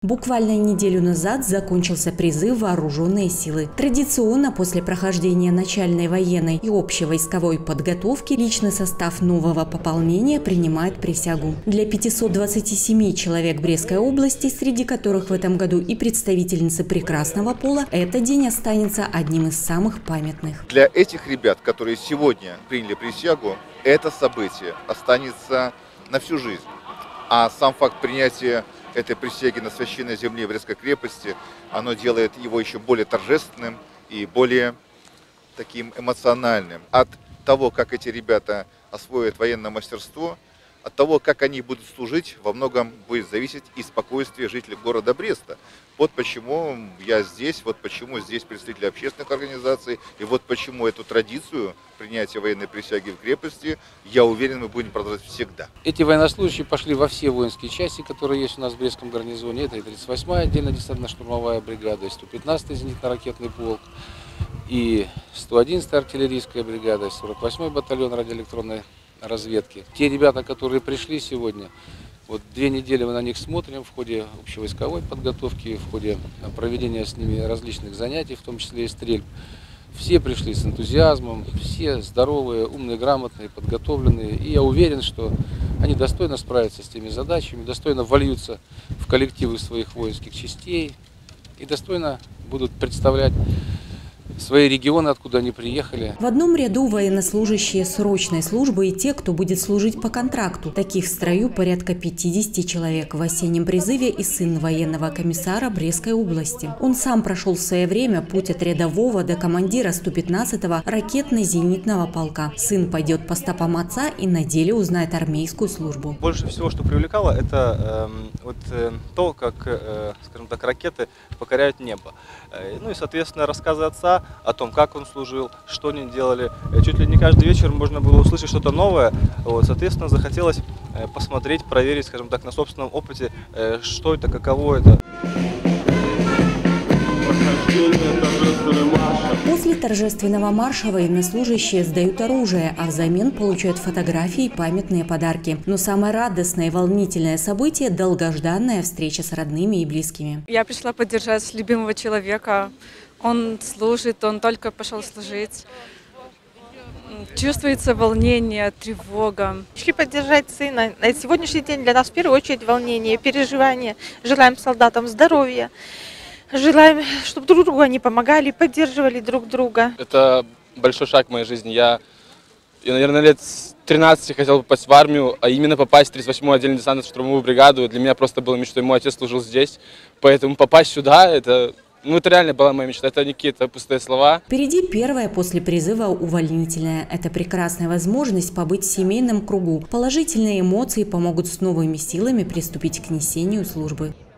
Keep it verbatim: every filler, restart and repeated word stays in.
Буквально неделю назад закончился призыв в вооруженные силы. Традиционно после прохождения начальной военной и общевойсковой подготовки личный состав нового пополнения принимает присягу. Для пятисот двадцати семи человек Брестской области, среди которых в этом году и представительницы прекрасного пола, этот день останется одним из самых памятных. Для этих ребят, которые сегодня приняли присягу, это событие останется на всю жизнь. А сам факт принятия этой присяги на священной земле Брестской крепости, оно делает его еще более торжественным и более таким эмоциональным. От того, как эти ребята освоят военное мастерство, от того, как они будут служить, во многом будет зависеть и спокойствие жителей города Бреста. Вот почему я здесь, вот почему здесь представители общественных организаций, и вот почему эту традицию принятия военной присяги в крепости, я уверен, мы будем продолжать всегда. Эти военнослужащие пошли во все воинские части, которые есть у нас в Брестском гарнизоне. Это и тридцать восьмая отдельная десантно-штурмовая бригада, и сто пятнадцатый зенитно-ракетный полк, и сто одиннадцатая артиллерийская бригада, и сорок восьмой батальон радиоэлектронной разведки. Те ребята, которые пришли сегодня, вот две недели мы на них смотрим в ходе общевойсковой подготовки, в ходе проведения с ними различных занятий, в том числе и стрельб. Все пришли с энтузиазмом, все здоровые, умные, грамотные, подготовленные. И я уверен, что они достойно справятся с теми задачами, достойно вольются в коллективы своих воинских частей и достойно будут представлять свои регионы, откуда они приехали. В одном ряду военнослужащие срочной службы и те, кто будет служить по контракту. Таких в строю порядка пятидесяти человек. В осеннем призыве и сын военного комиссара Брестской области. Он сам прошел в свое время путь от рядового до командира сто пятнадцатого ракетно-зенитного полка. Сын пойдет по стопам отца и на деле узнает армейскую службу. Больше всего, что привлекало, это э, вот, э, то, как, э, скажем так, ракеты покоряют небо. Э, ну и, соответственно, рассказы отца о том, как он служил, что они делали. Чуть ли не каждый вечер можно было услышать что-то новое. Вот, соответственно, захотелось посмотреть, проверить, скажем так, на собственном опыте, что это, каково это. После торжественного марша военнослужащие сдают оружие, а взамен получают фотографии и памятные подарки. Но самое радостное и волнительное событие – долгожданная встреча с родными и близкими. Я пришла поддержать любимого человека. Он служит, он только пошел служить. Чувствуется волнение, тревога. Пришли поддержать сына. На сегодняшний день для нас в первую очередь волнение, переживание. Желаем солдатам здоровья. Желаем, чтобы друг другу они помогали, поддерживали друг друга. Это большой шаг в моей жизни. Я, я наверное, лет с тринадцати хотел попасть в армию, а именно попасть в тридцать восьмую отдельную десантно-штурмовую бригаду. Для меня просто было мечтой. Мой отец служил здесь, поэтому попасть сюда – это... Ну, это реально была моя мечта, это не какие-то пустые слова. Впереди первая после призыва увольнительная. Это прекрасная возможность побыть в семейном кругу. Положительные эмоции помогут с новыми силами приступить к несению службы.